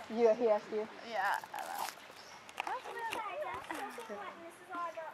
You, he asked you? Yeah. Okay, that's something what Mrs. Oliver